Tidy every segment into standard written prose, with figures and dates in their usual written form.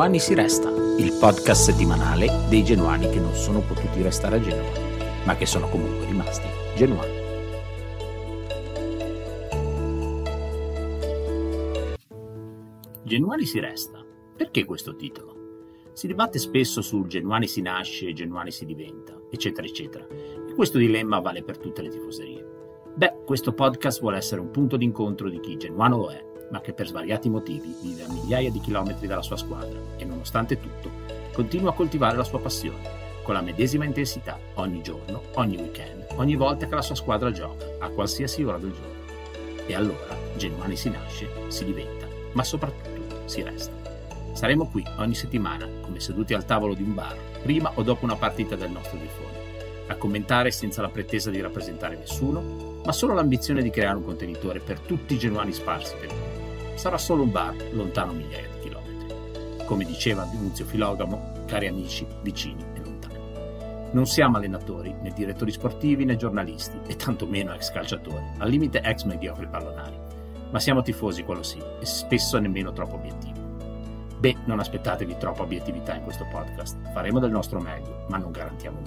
Genuani si resta, il podcast settimanale dei genuani che non sono potuti restare a Genova, ma che sono comunque rimasti genuani. Genuani si resta. Perché questo titolo? Si dibatte spesso sul Genuani si nasce, Genuani si diventa, eccetera, eccetera. E questo dilemma vale per tutte le tifoserie. Questo podcast vuole essere un punto d'incontro di chi genuano lo è, ma che per svariati motivi vive a migliaia di chilometri dalla sua squadra e, nonostante tutto, continua a coltivare la sua passione, con la medesima intensità, ogni giorno, ogni weekend, ogni volta che la sua squadra gioca, a qualsiasi ora del giorno. E allora, Genuani si nasce, si diventa, ma soprattutto si resta. Saremo qui ogni settimana, come seduti al tavolo di un bar, prima o dopo una partita del nostro tifone, a commentare senza la pretesa di rappresentare nessuno, ma solo l'ambizione di creare un contenitore per tutti i genuani sparsi per il mondo. Sarà solo un bar, lontano migliaia di chilometri. Come diceva Nunzio Filogamo, cari amici, vicini e lontani. Non siamo allenatori, né direttori sportivi, né giornalisti, e tantomeno ex calciatori, al limite ex mediocri pallonari. Ma siamo tifosi, quello sì, e spesso nemmeno troppo obiettivi. Non aspettatevi troppa obiettività in questo podcast. Faremo del nostro meglio, ma non garantiamo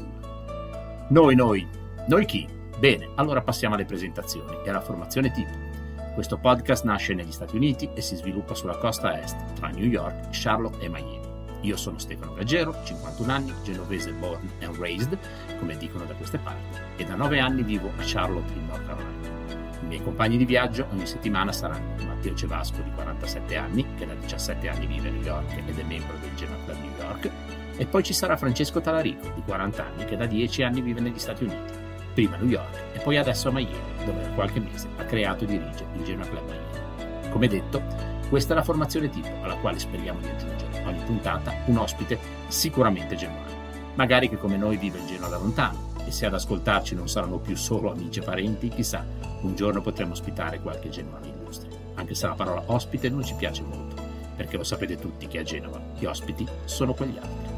nulla. Noi chi? Bene, allora passiamo alle presentazioni e alla formazione tipo. Questo podcast nasce negli Stati Uniti e si sviluppa sulla costa est, tra New York, Charlotte e Miami. Io sono Stefano Gaggero, 51 anni, genovese born and raised, come dicono da queste parti, e da 9 anni vivo a Charlotte in North Carolina. I miei compagni di viaggio ogni settimana saranno Matteo Cevasco, di 47 anni, che da 17 anni vive a New York ed è membro del Genoa Club New York, e poi ci sarà Francesco Talarico, di 40 anni, che da 10 anni vive negli Stati Uniti, prima a New York e poi adesso a Miami, dove da qualche mese ha creato e dirige il Genoa Club Miami. Come detto, questa è la formazione tipo alla quale speriamo di aggiungere ogni puntata un ospite sicuramente genuano, magari che come noi vive il Genoa da lontano, e se ad ascoltarci non saranno più solo amici e parenti, chissà, un giorno potremo ospitare qualche genuano illustre, anche se la parola ospite non ci piace molto, perché lo sapete tutti che a Genova gli ospiti sono quegli altri.